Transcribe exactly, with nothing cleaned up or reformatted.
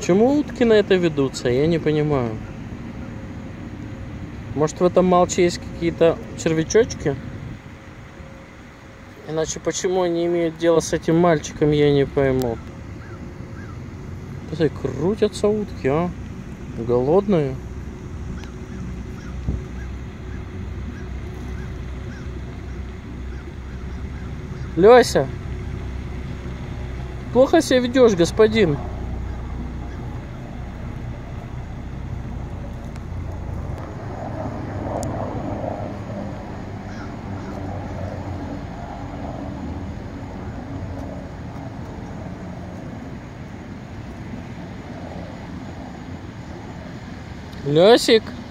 Почему утки на это ведутся? Я не понимаю. Может, в этом молче есть какие-то червячочки? Иначе почему они имеют дело с этим мальчиком, я не пойму. Посмотри, крутятся утки, а? Голодные. Лёся, плохо себя ведешь, господин. Лёсик.